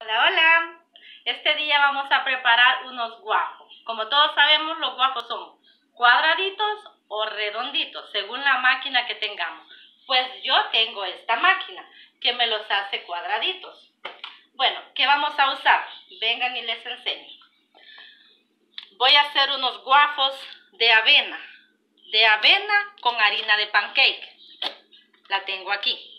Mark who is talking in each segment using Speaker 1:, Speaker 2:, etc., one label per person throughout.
Speaker 1: Hola, hola. Este día vamos a preparar unos guajos. Como todos sabemos, los guajos son cuadraditos o redonditos, según la máquina que tengamos. Pues yo tengo esta máquina que me los hace cuadraditos. Bueno, ¿qué vamos a usar? Vengan y les enseño. Voy a hacer unos guajos de avena con harina de pancake. La tengo aquí.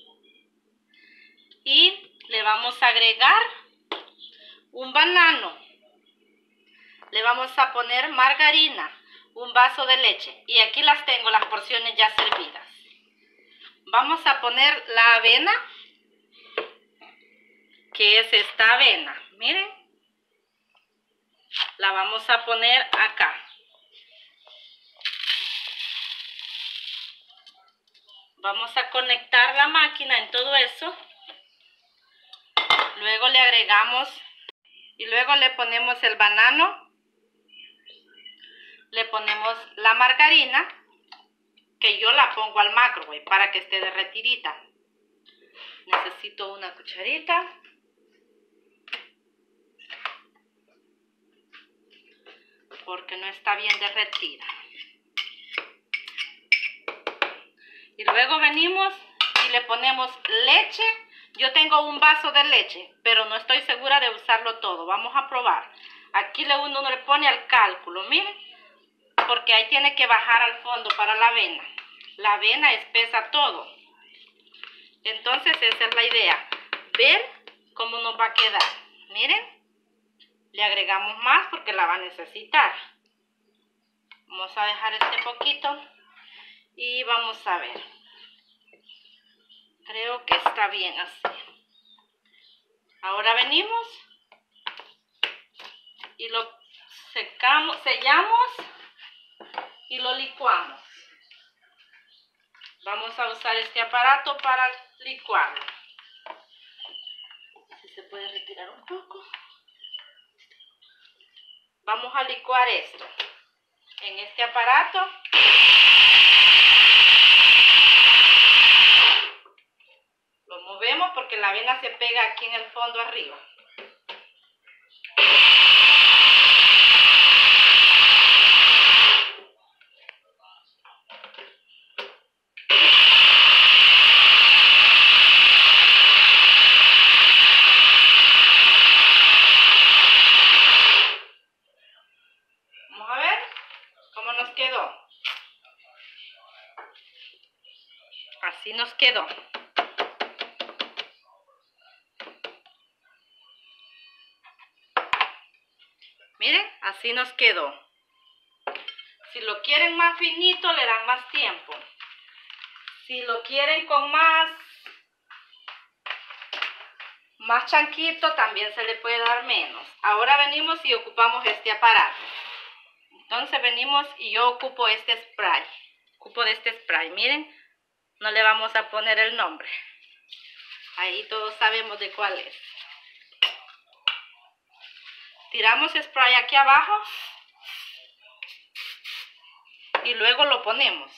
Speaker 1: Y le vamos a agregar un banano, le vamos a poner margarina, un vaso de leche, y aquí las tengo, las porciones ya servidas. Vamos a poner la avena, que es esta avena, miren, la vamos a poner acá. Vamos a conectar la máquina en todo eso, luego le agregamos y luego le ponemos el banano. Le ponemos la margarina, que yo la pongo al microwave para que esté derretidita. Necesito una cucharita. Porque no está bien derretida. Y luego venimos y le ponemos leche. Yo tengo un vaso de leche, pero no estoy segura de usarlo todo. Vamos a probar. Aquí uno le pone al cálculo, miren. Porque ahí tiene que bajar al fondo para la avena. La avena espesa todo. Entonces esa es la idea. Ver cómo nos va a quedar. Miren. Le agregamos más porque la va a necesitar. Vamos a dejar este poquito. Y vamos a ver. Creo que está bien así. Ahora venimos. Y lo sellamos. Y lo licuamos. Vamos a usar este aparato para licuarlo. Si se puede retirar un poco. Vamos a licuar esto. En este aparato. Lo movemos porque la avena se pega aquí en el fondo arriba. Vamos a ver cómo nos quedó. Así nos quedó. Miren, así nos quedó. Si lo quieren más finito, le dan más tiempo. Si lo quieren con más chanquito, también se le puede dar menos. Ahora venimos y ocupamos este aparato. Entonces venimos y yo ocupo este spray. Ocupo de este spray, miren. No le vamos a poner el nombre. Ahí todos sabemos de cuál es. Tiramos spray aquí abajo. Y luego lo ponemos.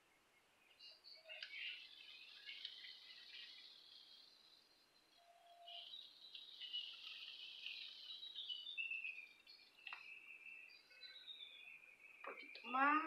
Speaker 1: Un poquito más.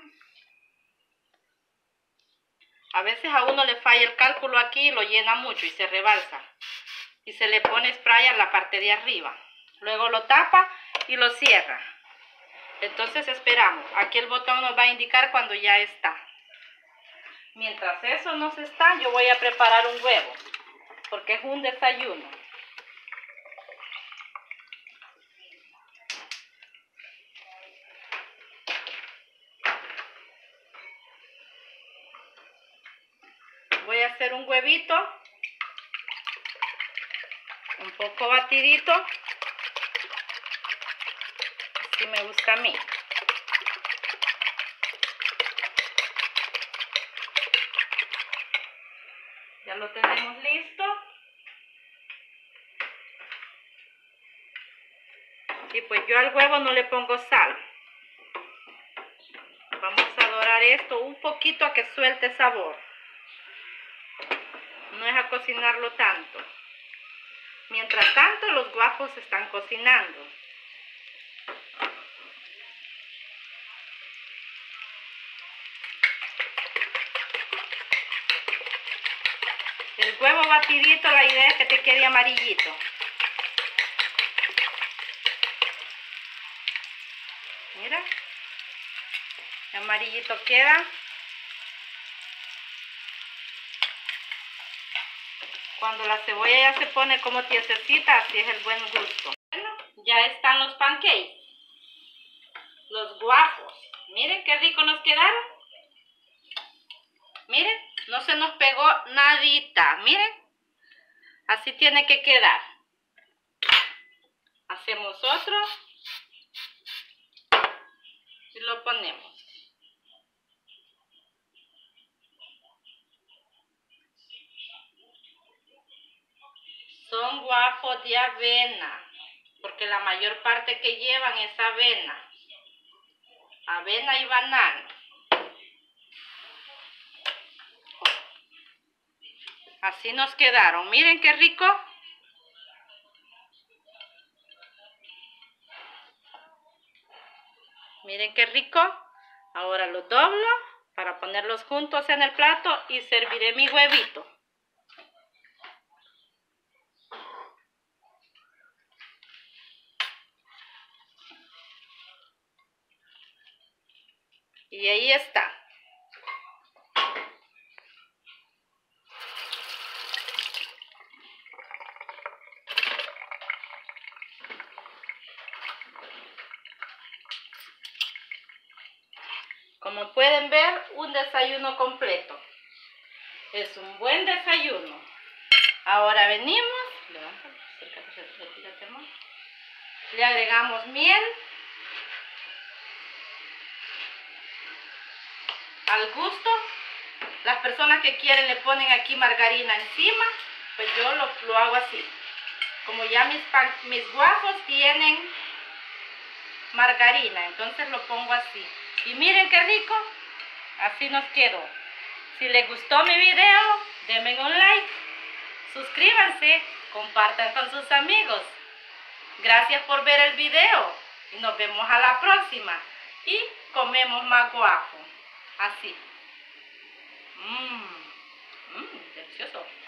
Speaker 1: A veces a uno le falla el cálculo aquí y lo llena mucho y se rebalsa. Y se le pone spray a la parte de arriba. Luego lo tapa y lo cierra. Entonces esperamos. Aquí el botón nos va a indicar cuando ya está. Mientras eso no se está, yo voy a preparar un huevo. Porque es un desayuno. Voy a hacer un huevito. Un poco batidito. Así me gusta a mí. Ya lo tenemos listo. Y pues yo al huevo no le pongo sal. Vamos a dorar esto un poquito a que suelte sabor. No es a cocinarlo tanto. Mientras tanto, los guajos se están cocinando. El huevo batidito, la idea es que te quede amarillito. Mira, amarillito queda. Cuando la cebolla ya se pone como tiesecita, así es el buen gusto. Bueno, ya están los pancakes, los guajos. Miren qué rico nos quedaron. Miren, no se nos pegó nadita. Miren, así tiene que quedar. Hacemos otro y lo ponemos. Son guajos de avena, porque la mayor parte que llevan es avena. Avena y banano. Así nos quedaron. Miren qué rico. Miren qué rico. Ahora los doblo para ponerlos juntos en el plato y serviré mi huevito. Y ahí está. Como pueden ver, un desayuno completo. Es un buen desayuno. Ahora venimos, le agregamos miel al gusto. Las personas que quieren le ponen aquí margarina encima, pues yo lo hago así. Como ya mis guajos tienen margarina, entonces lo pongo así. Y miren qué rico, así nos quedó. Si les gustó mi video, denme un like, suscríbanse, compartan con sus amigos. Gracias por ver el video y nos vemos a la próxima. Y comemos más guajo, así. Delicioso.